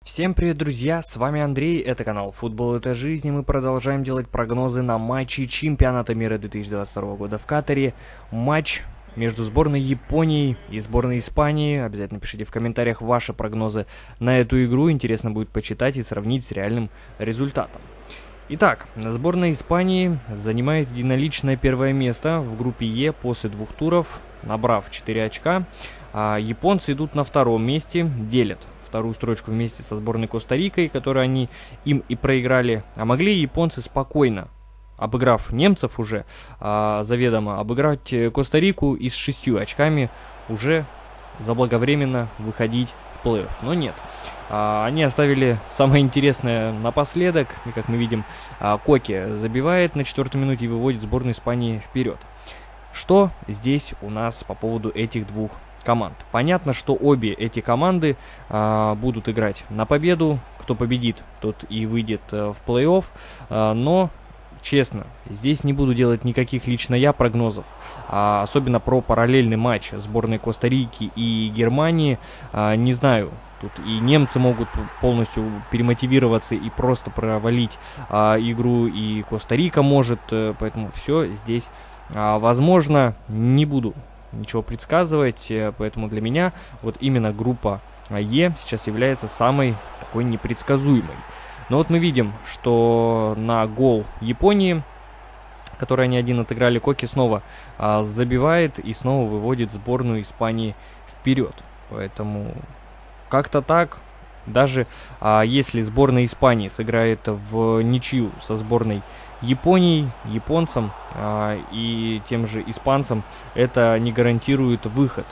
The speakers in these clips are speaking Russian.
Всем привет, друзья, с вами Андрей, это канал Футбол это жизнь, и мы продолжаем делать прогнозы на матчи чемпионата мира 2022 года в Катаре. Матч между сборной Японии и сборной Испании. Обязательно пишите в комментариях ваши прогнозы на эту игру, интересно будет почитать и сравнить с реальным результатом. Итак, сборная Испании занимает единоличное первое место в группе Е после двух туров, набрав 4 очка. Японцы идут на втором месте, делят вторую строчку вместе со сборной Коста-Рикой, которую они им и проиграли. А могли японцы спокойно, обыграв немцев уже заведомо, обыграть Коста-Рику и с 6 очками уже заблаговременно выходить в плей-офф. Но нет. Они оставили самое интересное напоследок. И, как мы видим, Коке забивает на 4-й минуте и выводит сборную Испании вперед. Что здесь у нас по поводу этих двух команд? Понятно, что обе эти команды будут играть на победу. Кто победит, тот и выйдет в плей-офф. Но, честно, здесь не буду делать никаких лично я прогнозов. Особенно про параллельный матч сборной Коста-Рики и Германии. Не знаю, тут и немцы могут полностью перемотивироваться и просто провалить игру, и Коста-Рика может. Поэтому все здесь возможно. Не буду ничего предсказывать, поэтому для меня вот именно группа Е сейчас является самой такой непредсказуемой. Но вот мы видим, что на гол Японии, который они один отыграли, Коки снова забивает и снова выводит сборную Испании вперед. Поэтому как-то так. Даже если сборная Испании сыграет в ничью со сборной Японии, японцам и тем же испанцам, это не гарантирует выход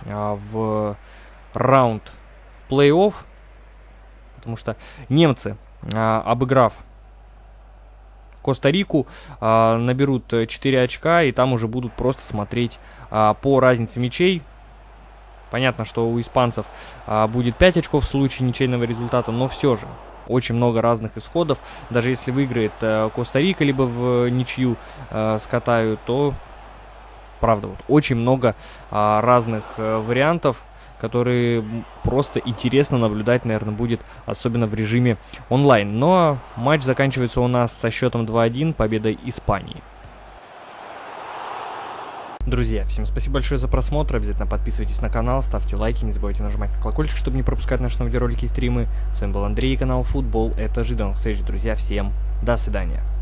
в раунд плей-офф, потому что немцы, обыграв Коста-Рику, наберут 4 очка, и там уже будут просто смотреть по разнице мячей. Понятно, что у испанцев будет 5 очков в случае ничейного результата, но все же очень много разных исходов. Даже если выиграет Коста-Рика, либо в ничью скатают, то, правда, вот очень много разных вариантов, которые просто интересно наблюдать, наверное, будет, особенно в режиме онлайн. Но матч заканчивается у нас со счетом 2-1, победой Испании. Друзья, всем спасибо большое за просмотр, обязательно подписывайтесь на канал, ставьте лайки, не забывайте нажимать на колокольчик, чтобы не пропускать наши новые ролики и стримы. С вами был Андрей, канал Футбол это жизнь. До новых встреч, друзья, всем до свидания.